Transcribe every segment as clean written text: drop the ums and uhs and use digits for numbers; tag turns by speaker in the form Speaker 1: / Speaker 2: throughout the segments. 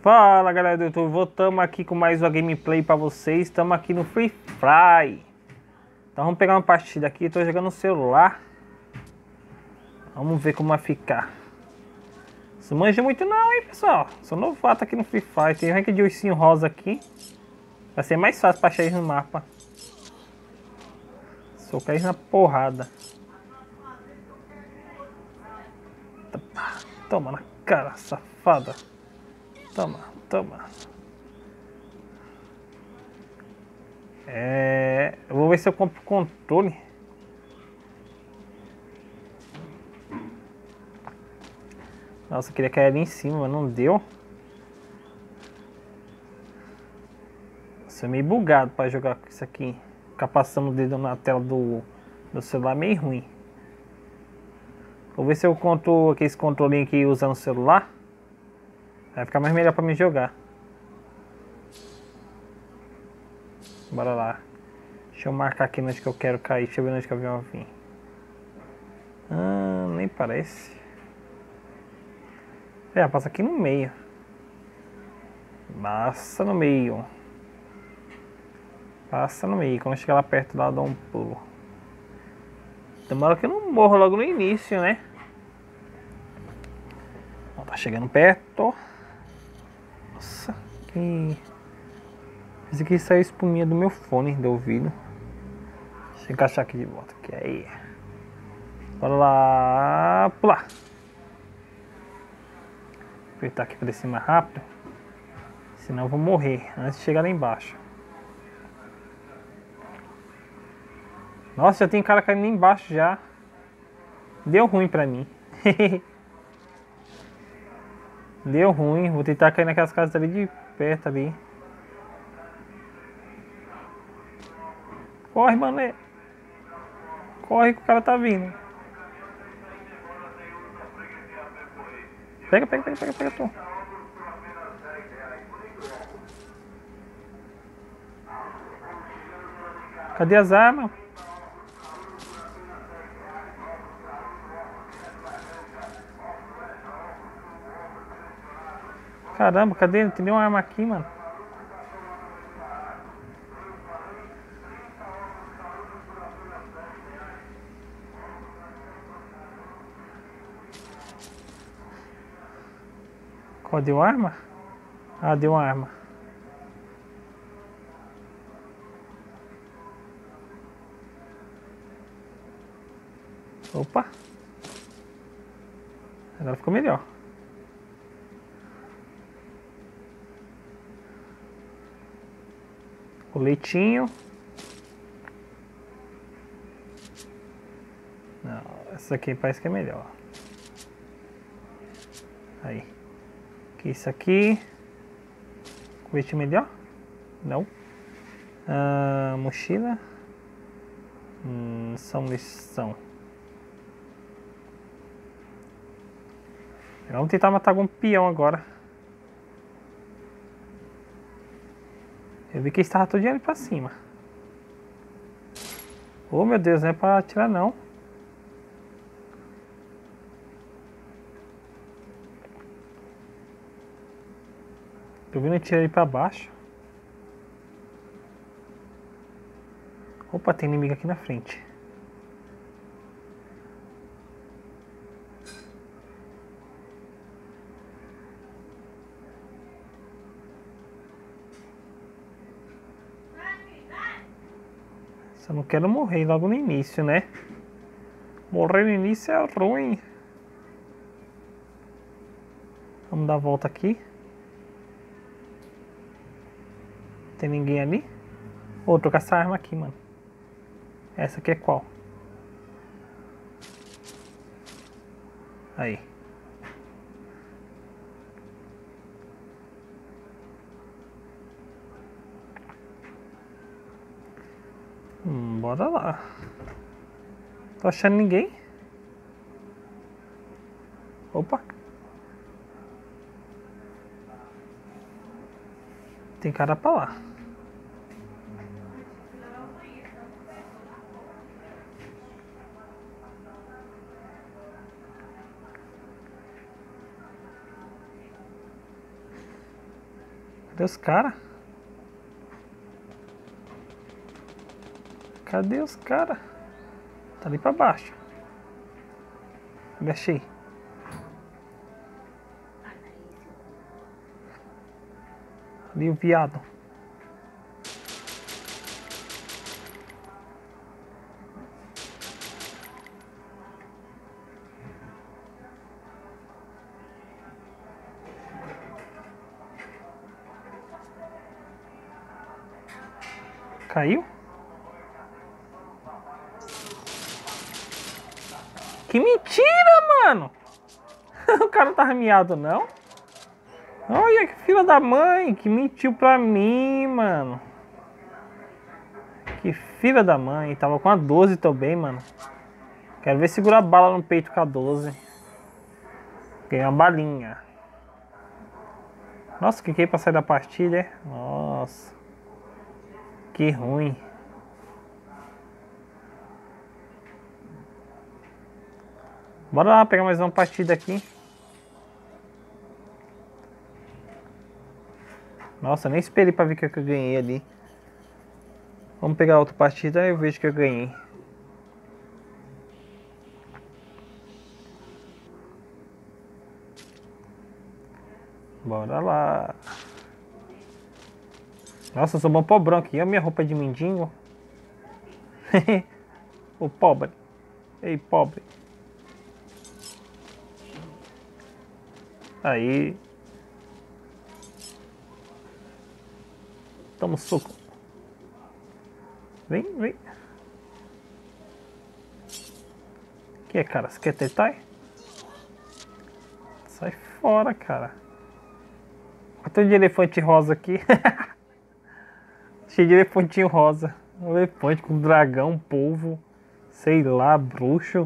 Speaker 1: Fala galera do YouTube, voltamos aqui com mais uma gameplay pra vocês. Estamos aqui no Free Fire. Então vamos pegar uma partida aqui. Estou jogando no celular. Vamos ver como vai ficar. Não manja muito não, hein pessoal. Sou novato aqui no Free Fire. Tem rank de ursinho rosa aqui. Vai ser mais fácil pra achar eles no mapa. Socar eles na porrada. Toma na cara, safada. Toma, toma. Eu vou ver se eu compro controle. Nossa, eu queria cair ali em cima, mas não deu. Isso é meio bugado pra jogar com isso aqui. Ficar passando o dedo na tela do celular é meio ruim. Vou ver se eu conto aqueles controlinhos que usa no celular. Vai ficar mais melhor pra mim jogar. Bora lá. Deixa eu marcar aqui onde que eu quero cair. Deixa eu ver onde que o avião vai vir. Nem parece. Passa aqui no meio. Passa no meio. Passa no meio. Quando chegar lá perto, lá dá um pulo. Demora que eu não morro logo no início, né? Ó, tá chegando perto. Nossa, que... Esse aqui saiu espuminha do meu fone do ouvido. Deixa eu encaixar aqui de volta. Aqui, aí. Bora lá. Pular. Apertar aqui pra descer mais rápido. Senão eu vou morrer antes de chegar lá embaixo. Nossa, já tem cara caindo lá embaixo já. Deu ruim pra mim. Deu ruim. Vou tentar cair naquelas casas ali de perto ali. Corre, mané. Corre que o cara tá vindo. Pega, tu. Cadê as armas? Caramba, cadê? Não tem nenhuma arma aqui, mano. Qual deu arma? Ah, deu uma arma. Opa. Agora ficou melhor. O leitinho. Não, essa aqui parece que é melhor. Aí. Que isso aqui. Colete melhor? Não. Mochila. Lição. Vamos tentar matar algum peão agora. Eu vi que estava todo ali pra cima. Oh meu Deus, não é pra atirar não. Tô vendo ele tirar ali pra baixo. Opa, tem inimigo aqui na frente. Só não quero morrer logo no início, né? Morrer no início é ruim. Vamos dar a volta aqui. Tem ninguém ali? Ô, tô com essa arma aqui, mano. Essa aqui é qual? Aí. Bora lá. Tô achando ninguém. Opa. Tem cara pra lá. Cadê os caras? Cadê os caras? Tá ali pra baixo. Achei. Ali o viado. Caiu? Que mentira, mano! O cara não tava miado, não? Olha que filha da mãe, que mentiu pra mim, mano. Que filha da mãe, tava com a 12 também, mano. Quero ver segurar a bala no peito com a 12. Ganhei uma balinha. Nossa, cliquei pra sair da partida, é? Nossa. Que ruim. Bora lá pegar mais uma partida aqui. Nossa, nem esperei pra ver que eu ganhei ali. Vamos pegar outra partida e eu vejo que eu ganhei. Bora lá. Nossa, eu sou bom pobrão aqui. Olha a minha roupa de mendigo. O pobre. Ei, pobre. Aí. Toma um soco. Vem, vem. Que é, cara? Você quer tentar? Sai fora, cara. Olha de elefante rosa aqui. Cheio de elefantinho rosa. Um elefante com dragão, polvo. Sei lá, bruxo.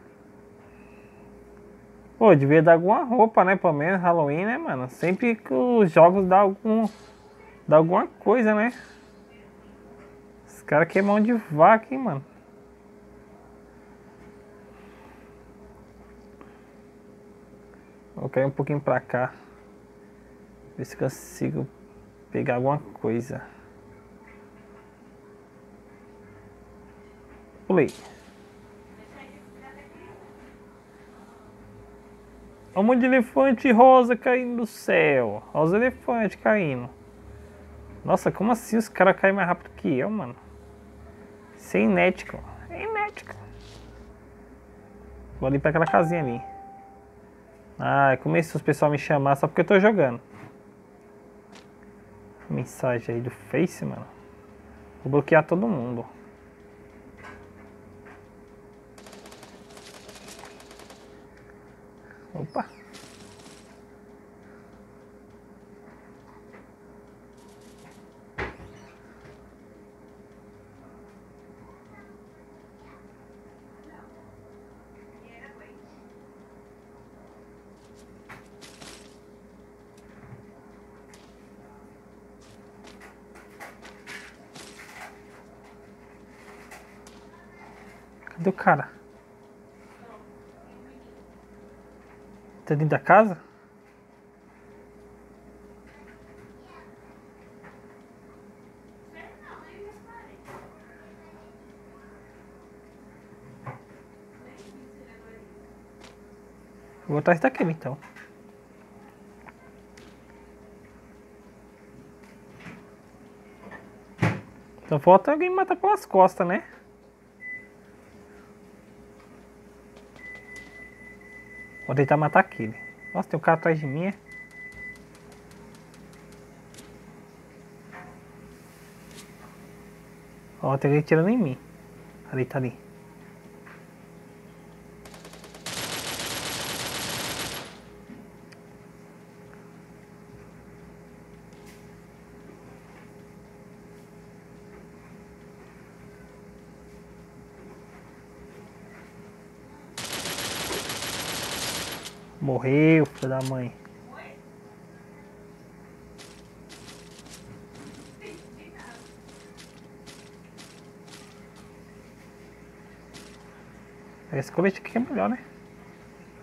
Speaker 1: Pô, devia dar alguma roupa, né? Pelo menos Halloween, né, mano? Sempre que os jogos dá alguma coisa, né? Os caras que é mão de vaca, hein, mano. Vou cair um pouquinho pra cá. Ver se consigo pegar alguma coisa. Pulei. Olha um monte de elefante rosa caindo do céu. Olha os elefantes caindo. Nossa, como assim os caras caem mais rápido que eu, mano? Isso é inético. É inético. Vou ali pra aquela casinha ali. Ah, começou os pessoal me chamar só porque eu tô jogando. Mensagem aí do Face, mano. Vou bloquear todo mundo. Opa. Cadê o cara? Tá dentro da casa? Vou atrás daquele então. Só falta alguém me matar pelas costas, né? Vou tentar matar aquele. Nossa, tem um cara atrás de mim, é? Ó, tem alguém tirando em mim. Ali, tá ali. Morreu, filho da mãe. Esse colete aqui é melhor, né?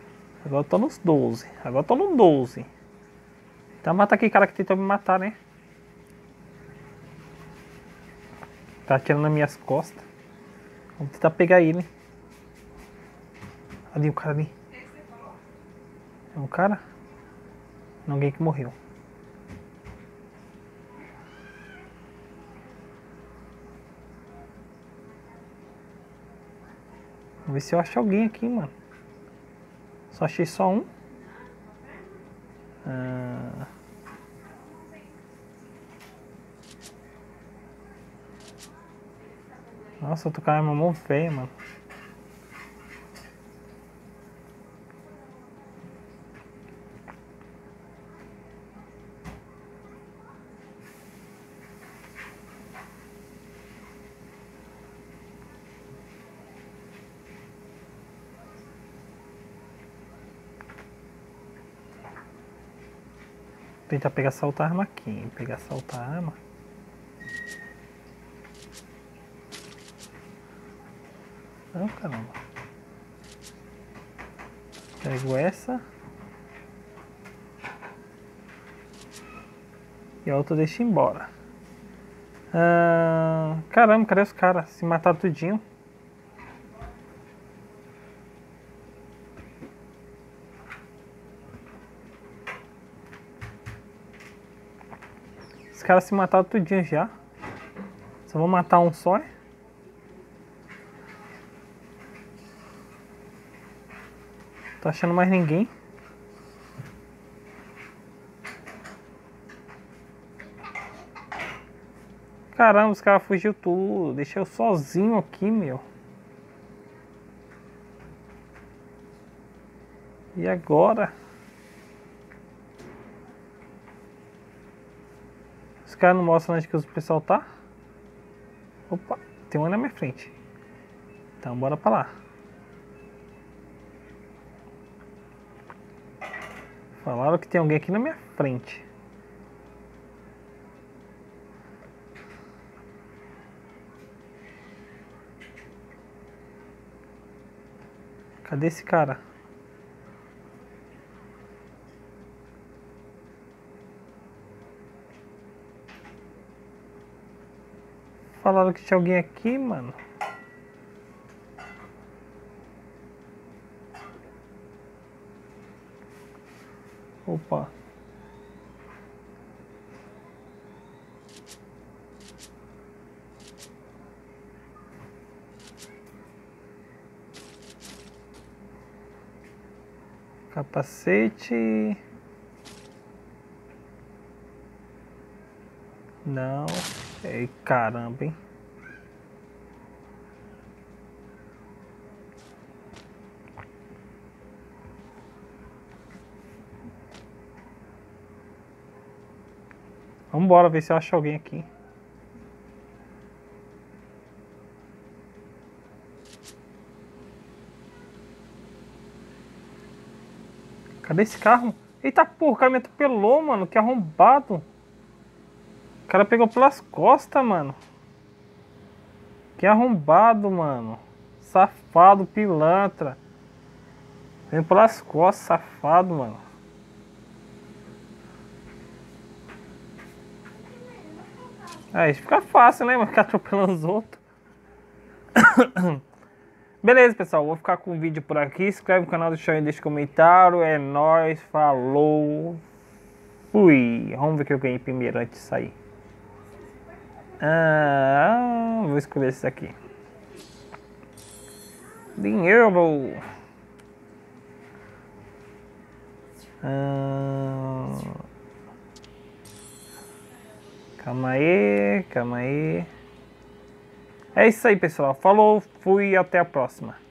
Speaker 1: Agora eu tô nos 12. Agora eu tô no 12. Então mata aquele cara que tentou me matar, né? Tá atirando nas minhas costas. Vamos tentar pegar ele. Ali o cara ali. É um cara? Não, alguém que morreu. Vamos ver se eu acho alguém aqui, mano. Só achei só um. Nossa, eu tô com a arma mó feia, mano. Tentar pegar saltar a arma aqui. Pegar saltar a arma. Não, caramba. Pego essa. E a outra deixa embora. Caramba, cadê os caras? Se mataram tudinho. Os caras se mataram tudinho já. Só vou matar um só. Tô achando mais ninguém. Caramba, os caras fugiu tudo. Deixei eu sozinho aqui, meu. E agora? Os caras não mostram onde que o pessoal tá? Opa, tem um na minha frente. Então bora pra lá. Falaram que tem alguém aqui na minha frente. Cadê esse cara? Falaram que tinha alguém aqui, mano. Opa. Capacete. Não. Ei, caramba, hein? Vambora ver se eu acho alguém aqui. Cadê esse carro? Eita porra, o cara me atropelou, mano. Que arrombado. O cara pegou pelas costas, mano. Que arrombado, mano. Safado, pilantra. Vem pelas costas, safado, mano. Aí fica fácil, né, mano? Ficar atropelando os outros. Beleza, pessoal. Vou ficar com o vídeo por aqui. Se inscreve no canal, deixa aí, deixa comentário. É nóis. Falou. Fui. Vamos ver o que eu ganhei primeiro antes de sair. Vou escolher esse aqui. Dinheiro. Calma aí, calma aí. É isso aí, pessoal. Falou, fui, até a próxima.